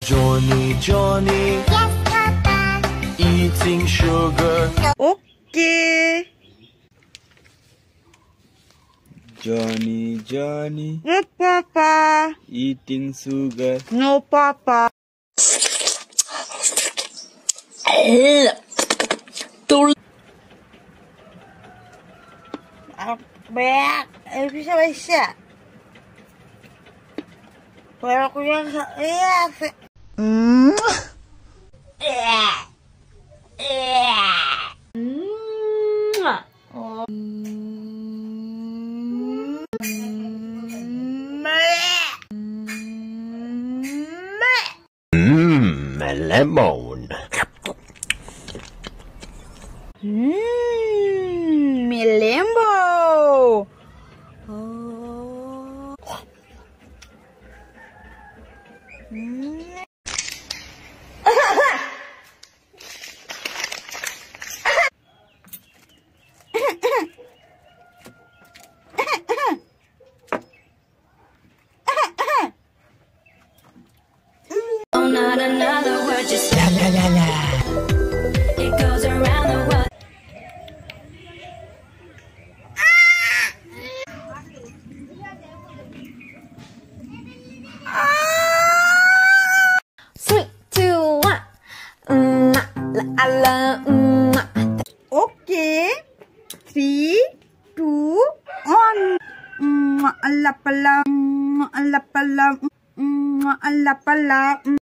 Johnny, Johnny. Yes, Papa. Eating sugar. Okay. Johnny, Johnny. Yes, Papa. Eating sugar. No, Papa. Bisa. Kalau aku yang Lemon. Melembo. Oh, not another word, just la la la la. It goes around the world. Three, two, one. Okay. 3, 2, 1. Allah pala.